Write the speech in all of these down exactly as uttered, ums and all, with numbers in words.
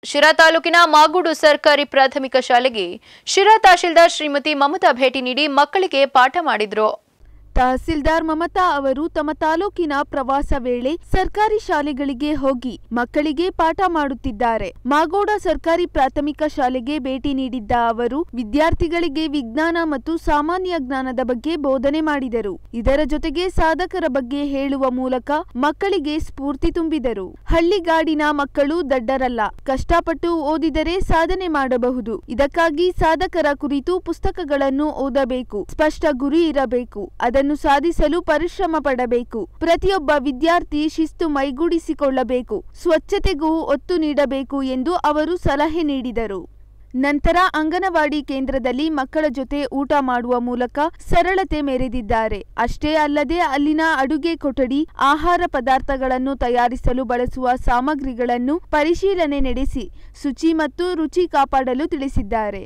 ಶಿರಾ ತಾಲೂಕಿನ ಮಾಗೂಡು ಸರ್ಕಾರಿ ಪ್ರಾಥಮಿಕ ಶಾಲೆಗೆ ಶಿರಾ ತಹಶೀಲ್ದಾರ್ ಶ್ರೀಮತಿ ಮಮತಾ ಭೇಟಿ ನೀಡಿ ಮಕ್ಕಳಿಗೆ ಪಾಠ ಮಾಡಿದರು. ತಹಸೀಲ್ದಾರ್ ಮಮತಾ ಅವರು ತಮ್ಮ ತಾಲೂಕಿನ ಪ್ರವಾಸ ವೇಳೆ ಸರ್ಕಾರಿ ಶಾಲೆಗಳಿಗೆ ಹೋಗಿ ಮಕ್ಕಳಿಗೆ ಪಾಠ ಮಾಡುತ್ತಿದ್ದಾರೆ. ಮಾಗೋಡ ಸರ್ಕಾರಿ ಪ್ರಾಥಮಿಕ ಶಾಲೆಗೆ ಭೇಟಿ ನೀಡಿದ್ದ ಅವರು ವಿದ್ಯಾರ್ಥಿಗಳಿಗೆ ವಿಜ್ಞಾನ ಮತ್ತು ಸಾಮಾನ್ಯ ಜ್ಞಾನದ ಬಗ್ಗೆ ಬೋಧನೆ ಮಾಡಿದರು. ಇದರ ಜೊತೆಗೆ ಸಾಧಕರ ಬಗ್ಗೆ ಹೇಳುವ ಮೂಲಕ ಮಕ್ಕಳಿಗೆ ಸ್ಫೂರ್ತಿ ತುಂಬಿದರು. ಹಳ್ಳಿಗಾಡಿನ ಮಕ್ಕಳು ದಡ್ಡರಲ್ಲ, ಕಷ್ಟಪಟ್ಟು ಓದಿದರೆ ಸಾಧನೆ ಮಾಡಬಹುದು. ಇದಕ್ಕಾಗಿ ಸಾಧಕರ ಕುರಿತು ಪುಸ್ತಕಗಳನ್ನು ಓದಬೇಕು, ಸ್ಪಷ್ಟ ಗುರಿ ಇರಬೇಕು, ಅದನ್ನು ಸಾಧಿಸಲು ಪರಿಶ್ರಮ ಪಡಬೇಕು. ಪ್ರತಿಯೊಬ್ಬ ವಿದ್ಯಾರ್ಥಿ ಶಿಸ್ತು ಮೈಗೂಡಿಸಿಕೊಳ್ಳಬೇಕು, ಸ್ವಚ್ಛತೆಗೂ ಒತ್ತು ನೀಡಬೇಕು ಎಂದು ಅವರು ಸಲಹೆ ನೀಡಿದರು. ನಂತರ ಅಂಗನವಾಡಿ ಕೇಂದ್ರದಲ್ಲಿ ಮಕ್ಕಳ ಜೊತೆ ಊಟ ಮಾಡುವ ಮೂಲಕ ಸರಳತೆ ಮೆರೆದಿದ್ದಾರೆ. ಅಷ್ಟೇ ಅಲ್ಲದೆ ಅಲ್ಲಿನ ಅಡುಗೆ ಕೊಠಡಿ, ಆಹಾರ ಪದಾರ್ಥಗಳನ್ನು ತಯಾರಿಸಲು ಬಳಸುವ ಸಾಮಗ್ರಿಗಳನ್ನು ಪರಿಶೀಲನೆ ನಡೆಸಿ ಶುಚಿ ಮತ್ತು ರುಚಿ ಕಾಪಾಡಲು ತಿಳಿಸಿದ್ದಾರೆ.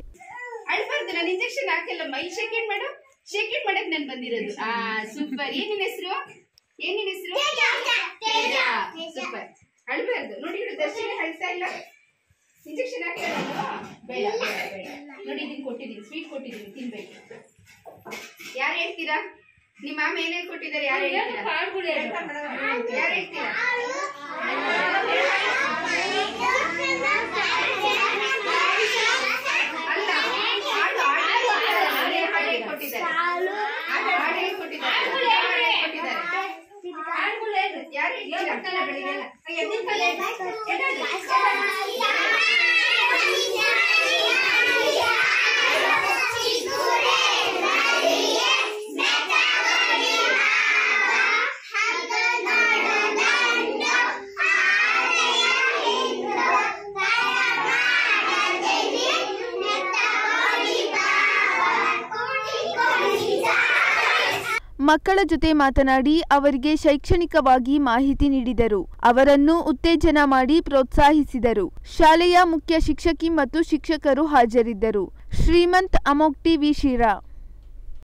ಶೇಕೆಟ್ ಮಾಡಕ್ ನಾನು ಬಂದಿರೋದು. ಆ ಸೂಪರ್. ಏನಿನ ಹೆಸರು? ಏನಿನ ಹೆಸರು? ಸೂಪರ್. ಅಳ್ಬಾರ್ದು ನೋಡಿ. ದರ್ಶನ ಅಳ್ತಾ ಇಲ್ಲ. ಇಂಜೆಕ್ಷನ್ ಹಾಕ್ತಾರೆ. ಬೇಡ ಬೇಡ ನೋಡಿ, ಇದನ್ನ ಕೊಟ್ಟಿದ್ದೀನಿ, ಸ್ವೀಟ್ ಕೊಟ್ಟಿದ್ದೀನಿ, ತಿನ್ಬೇಕು. ಯಾರು ಹೇಳ್ತೀರಾ? ನಿಮ್ಮ ಮಾಮ ಏನೇನು ಕೊಟ್ಟಿದ್ದಾರೆ? ಯಾರು ಹೇಳ್ತೀರಾ? ಯಾರು ಹೇಳ್ತೀರಾ? ಮಕ್ಕಳ ಜೊತೆ ಮಾತನಾಡಿ ಅವರಿಗೆ ಶೈಕ್ಷಣಿಕವಾಗಿ ಮಾಹಿತಿ ನೀಡಿದರು. ಅವರನ್ನು ಉತ್ತೇಜನ ಮಾಡಿ ಪ್ರೋತ್ಸಾಹಿಸಿದರು. ಶಾಲೆಯ ಮುಖ್ಯ ಶಿಕ್ಷಕಿ ಮತ್ತು ಶಿಕ್ಷಕರು ಹಾಜರಿದ್ದರು. ಶ್ರೀಮಂತ್ ಅಮೋಕ್ ಟಿವಿ ಶಿರಾ.